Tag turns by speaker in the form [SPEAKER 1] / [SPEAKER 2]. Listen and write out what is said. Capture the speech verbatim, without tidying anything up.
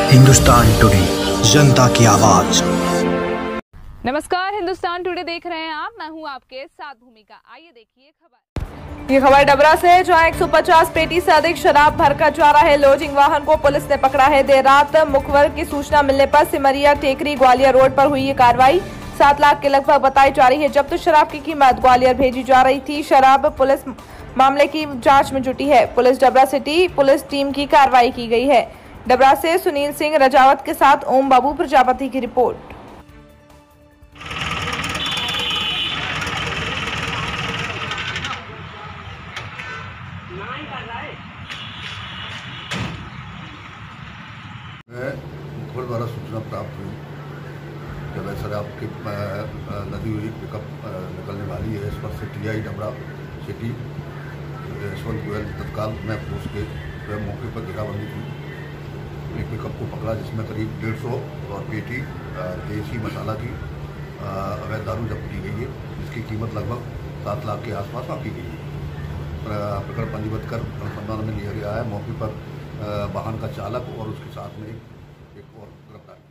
[SPEAKER 1] Hindustan today, जनता की आवाज।
[SPEAKER 2] नमस्कार, हिंदुस्तान टुडे देख रहे हैं आप। मैं हूं आपके साथ भूमिका। आइए देखिए खबर।
[SPEAKER 3] ये खबर डबरा से है, जहां एक सौ पचास पेटी से अधिक शराब भरकर जा रहा है लोडिंग वाहन को पुलिस ने पकड़ा है। देर रात मुखबर की सूचना मिलने पर सिमरिया टेकरी ग्वालियर रोड पर हुई ये कार्रवाई। सात लाख के लगभग बताई जा रही है। जब्त शराब की कीमत ग्वालियर भेजी जा रही थी। शराब पुलिस मामले की जांच में जुटी है। Police Dabra city police team की कार्रवाई की गई है। डबरा से सुनील सिंह रजावत के साथ ओम बाबू प्रजापति की रिपोर्ट।
[SPEAKER 4] मुखबिर द्वारा सूचना प्राप्त हुई जब शराब की लदी हुई पिकअप निकलने वाली है। इस पर से T I Dabra city Yashwant Goyal तत्काल में पहुँच के मौके पर घेराबंदी की। एक पिकअप को पकड़ा जिसमें करीब डेढ़ सौ और पेटी देसी मसाला की अवैध दारू जब्त की गई है, जिसकी कीमत लगभग सात लाख के आसपास आंकी गई है। प्रकरण पंजीबद्ध कर अनुसंधान में लिया गया है। मौके पर वाहन का चालक और उसके साथ में एक और गिरफ्तार